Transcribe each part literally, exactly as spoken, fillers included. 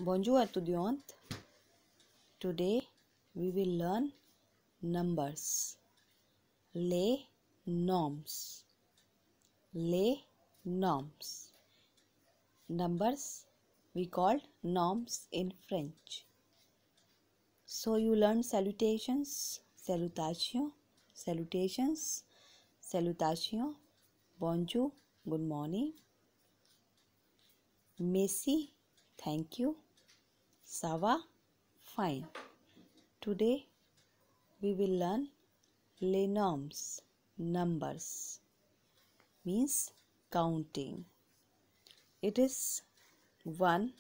Bonjour étudiante. Today we will learn numbers. Les noms. Les noms. Numbers we called noms in French. So you learn salutations, salutation, salutations, salutation, bonjour, good morning, merci, thank you, ça va, fine. Today we will learn les noms, numbers, means counting. It is one,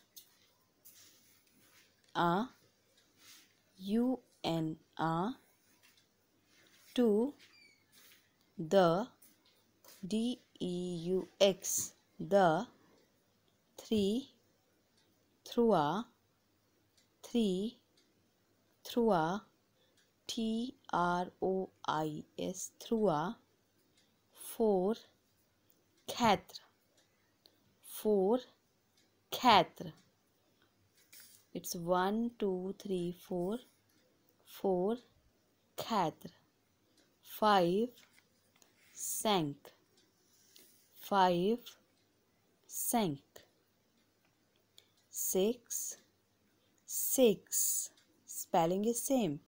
a, u n a, two, the, d e u x, the, three, trois, three, trois, T R O I S, trois, four, quatre, four, quatre. It's one, two, three, four, four, quatre. Five, cinq, five, cinq. Six, six. Spelling is same.